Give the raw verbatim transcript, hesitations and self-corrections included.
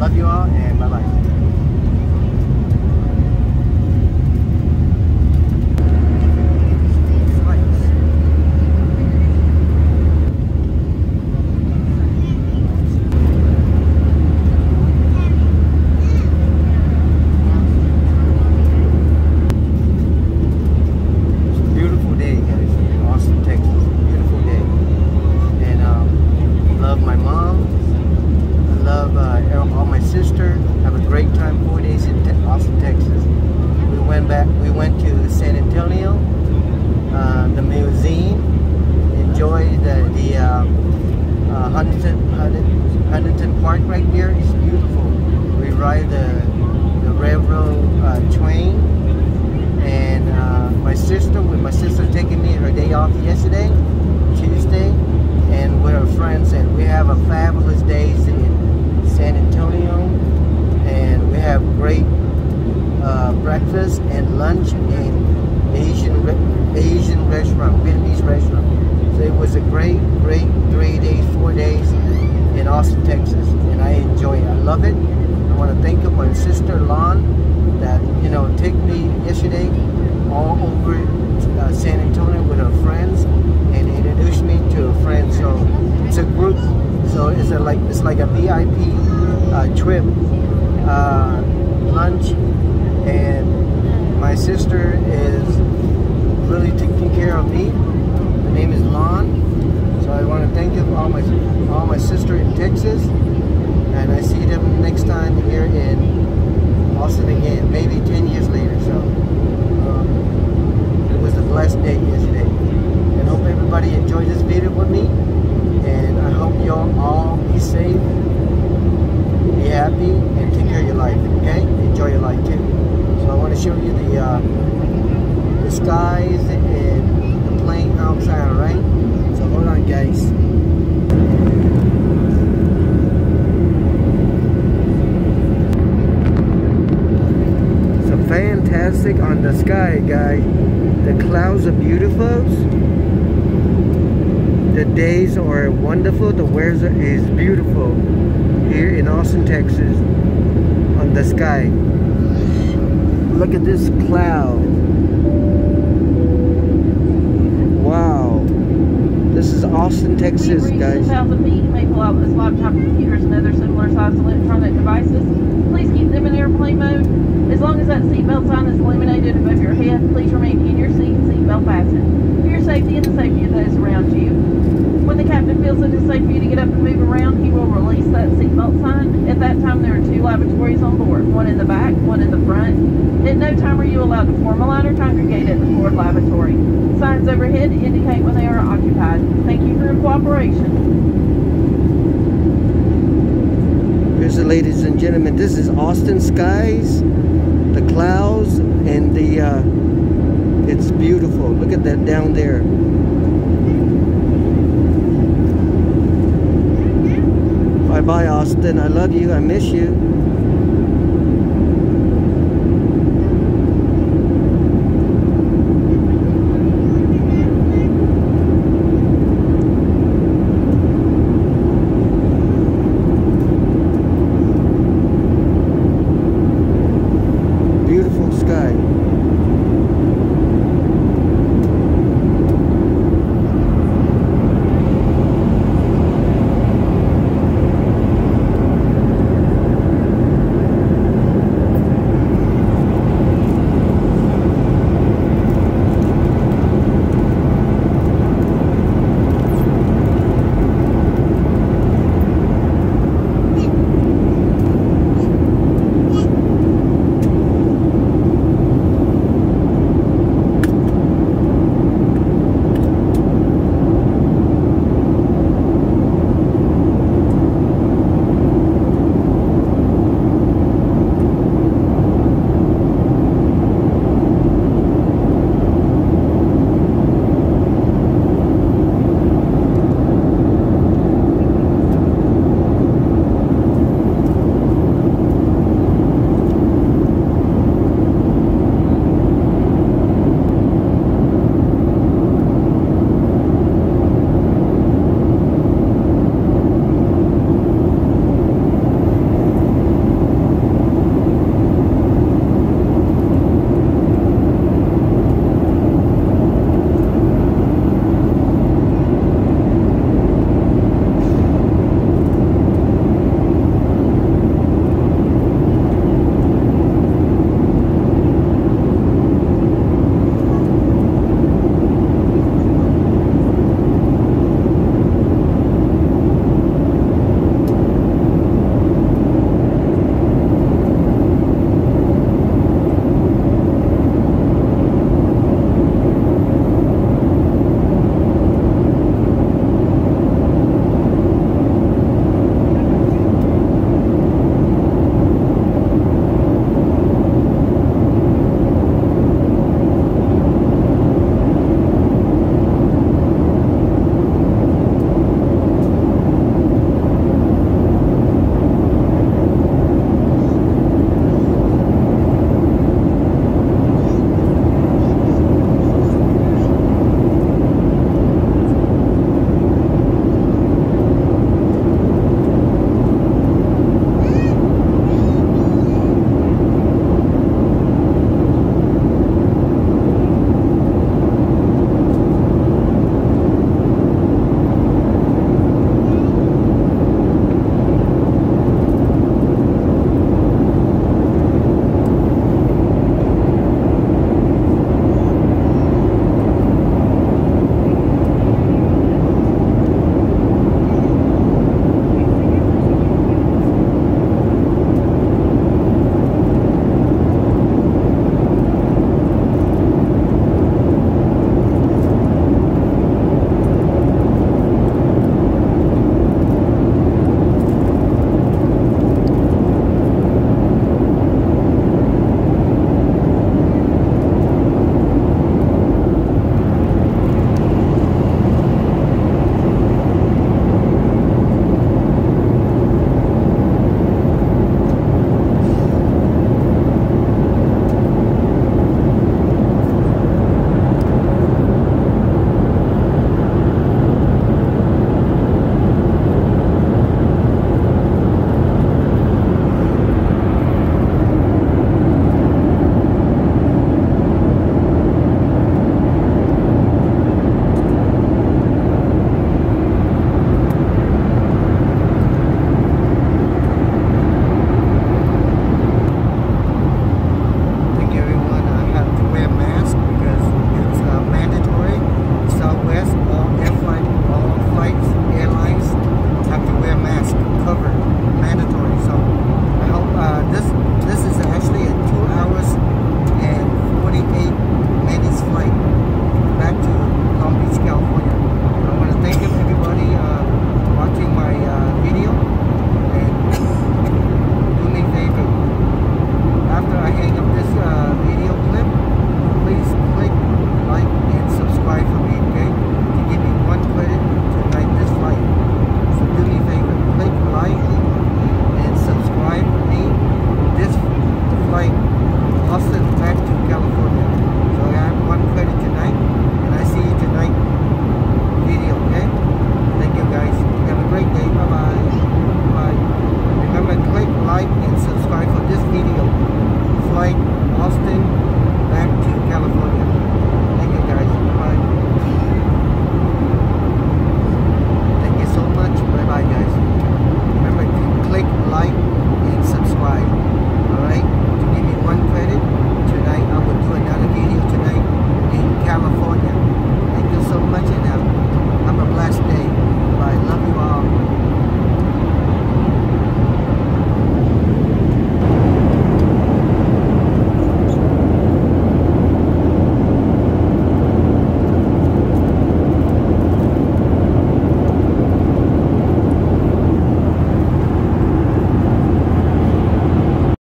love you all, and bye-bye. Huntington Park right there is beautiful. We ride the, the railroad uh, train, and uh, my sister, with my sister taking me her day off yesterday, Tuesday, and with her friends, and we have a fabulous days in San Antonio, and we have great uh, breakfast and lunch in Asian Asian restaurant, Vietnamese restaurant. So it was a great, great three days, four days in Austin, Texas, and I enjoy it. I love it. I want to thank my sister Lon that, you know, took me yesterday all over uh, San Antonio with her friends and introduced me to a friend. So it's a group. So it's a, like it's like a V I P uh, trip, uh, lunch, and my sister is really taking care of me. Her name is Lon. So I want to thank you for all my all my sister in Texas, and I see them next time here in Austin again, maybe ten years later. So um, it was a blessed day yesterday, and hope everybody enjoyed this video with me. And I hope y'all all be safe, be happy, and take care of your life. Okay, enjoy your life too. So I want to show you the uh, the skies and the plane outside. All right. So hold on, guys. So fantastic on the sky, guys. The clouds are beautiful. The days are wonderful. The weather is beautiful here in Austin, Texas. On the sky. Look at this cloud. Wow. This is Austin, Texas, guys. ten thousand feet may pull out this laptop, computers, and other similar sized electronic devices. Please keep them in airplane mode. As long as that seatbelt sign is illuminated above your head, please remain in your seat and seatbelt fastened. For your safety and the safety of those around you. When the captain feels it is safe for you to get up and move around, he will release that seatbelt sign. At that time, there are two lavatories on board, one in the back, one in the front. At no time are you allowed to form a line or congregate at the forward lavatory. Signs overhead indicate when they are occupied. Thank you for your cooperation. Here's the ladies and gentlemen. This is Austin skies, the clouds, and the uh, it's beautiful. Look at that down there. Bye bye, Austin. I love you. I miss you.